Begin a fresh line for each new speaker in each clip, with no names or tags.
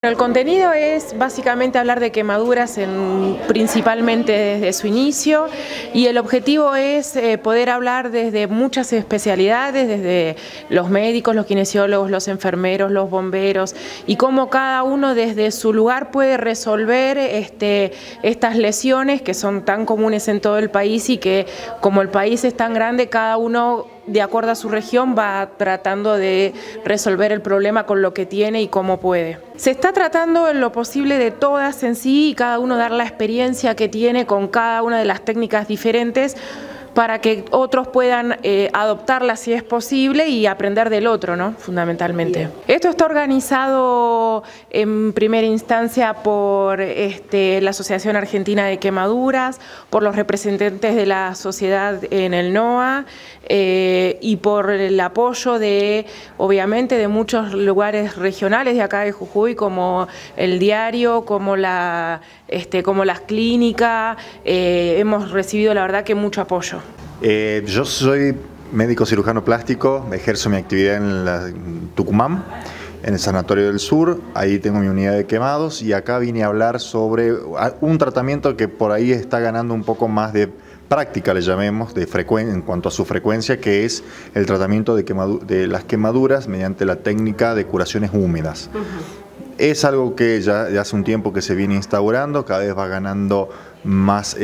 El contenido es básicamente hablar de quemaduras principalmente desde su inicio, y el objetivo es poder hablar desde muchas especialidades, desde los médicos, los kinesiólogos, los enfermeros, los bomberos, y cómo cada uno desde su lugar puede resolver estas lesiones que son tan comunes en todo el país, y que como el país es tan grande, cada uno de acuerdo a su región va tratando de resolver el problema con lo que tiene y cómo puede. Se está tratando en lo posible de todas en sí, y cada uno dar la experiencia que tiene con cada una de las técnicas diferentes, para que otros puedan adoptarla si es posible y aprender del otro, ¿no? Fundamentalmente. Bien. Esto está organizado en primera instancia por la Asociación Argentina de Quemaduras, por los representantes de la sociedad en el NOA, y por el apoyo obviamente, de muchos lugares regionales de acá de Jujuy, como el diario, como las clínicas. Hemos recibido, la verdad, que mucho apoyo.
Yo soy médico cirujano plástico, ejerzo mi actividad en Tucumán, en el Sanatorio del Sur. Ahí tengo mi unidad de quemados, y acá vine a hablar sobre un tratamiento que por ahí está ganando un poco más de práctica, le llamemos, en cuanto a su frecuencia, que es el tratamiento de las quemaduras mediante la técnica de curaciones húmedas. Es algo que ya hace un tiempo que se viene instaurando, cada vez va ganando más,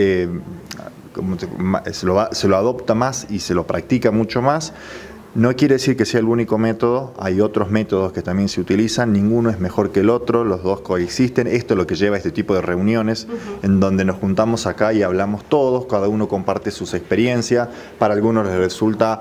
se lo adopta más y se lo practica mucho más. No quiere decir que sea el único método, hay otros métodos que también se utilizan, ninguno es mejor que el otro, los dos coexisten. Esto es lo que lleva a este tipo de reuniones, en donde nos juntamos acá y hablamos todos, cada uno comparte sus experiencias. Para algunos les resulta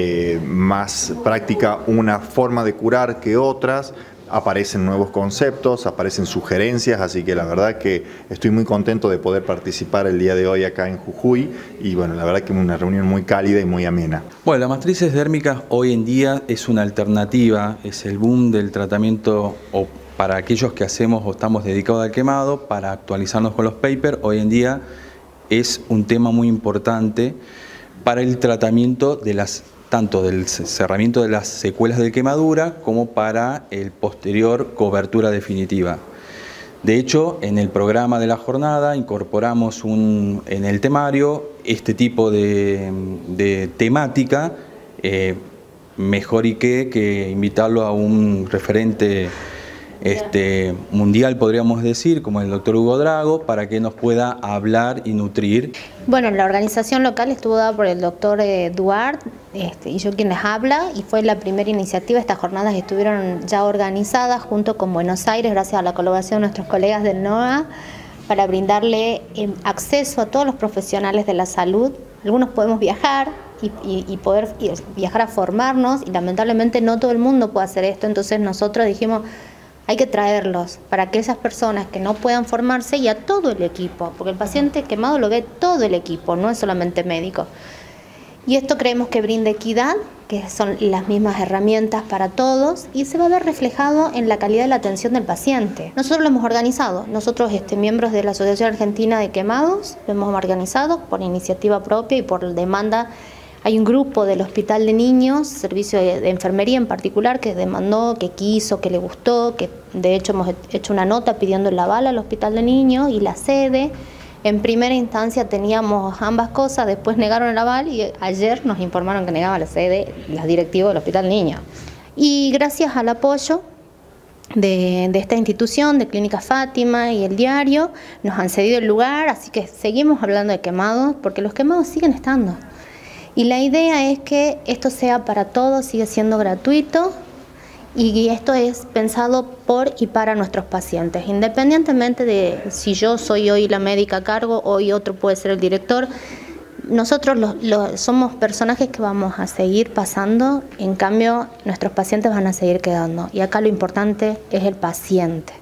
más práctica una forma de curar que otras. Aparecen nuevos conceptos, aparecen sugerencias, así que la verdad que estoy muy contento de poder participar el día de hoy acá en Jujuy, y bueno, la verdad que una reunión muy cálida y muy amena.
Bueno, las matrices dérmicas hoy en día es una alternativa, es el boom del tratamiento, o para aquellos que hacemos o estamos dedicados al quemado, para actualizarnos con los papers. Hoy en día es un tema muy importante para el tratamiento de tanto del cerramiento de las secuelas de quemadura como para el posterior cobertura definitiva. De hecho, en el programa de la jornada incorporamos en el temario este tipo de temática. Mejor y que invitarlo a un referente mundial, podríamos decir, como el doctor Hugo Drago, para que nos pueda hablar y nutrir.
Bueno, la organización local estuvo dada por el doctor Duarte, y yo quien les habla, y fue la primera iniciativa. Estas jornadas estuvieron ya organizadas junto con Buenos Aires, gracias a la colaboración de nuestros colegas del NOA, para brindarle acceso a todos los profesionales de la salud. Algunos podemos viajar y poder viajar a formarnos, y lamentablemente no todo el mundo puede hacer esto. Entonces nosotros dijimos, hay que traerlos para que esas personas que no puedan formarse, y a todo el equipo, porque el paciente quemado lo ve todo el equipo, no es solamente médico. Y esto creemos que brinda equidad, que son las mismas herramientas para todos, y se va a ver reflejado en la calidad de la atención del paciente. Nosotros lo hemos organizado, nosotros miembros de la Asociación Argentina de Quemados, lo hemos organizado por iniciativa propia y por demanda. Hay un grupo del Hospital de Niños, servicio de enfermería en particular, que demandó, que quiso, que le gustó, que de hecho hemos hecho una nota pidiendo el aval al Hospital de Niños y la sede. En primera instancia teníamos ambas cosas, después negaron el aval, y ayer nos informaron que negaban la sede las directivas del Hospital de Niños. Y gracias al apoyo de esta institución, de Clínica Fátima y el diario, nos han cedido el lugar, así que seguimos hablando de quemados, porque los quemados siguen estando. Y la idea es que esto sea para todos, sigue siendo gratuito, y esto es pensado por y para nuestros pacientes. Independientemente de si yo soy hoy la médica a cargo, hoy otro puede ser el director, nosotros somos personajes que vamos a seguir pasando, en cambio nuestros pacientes van a seguir quedando. Y acá lo importante es el paciente.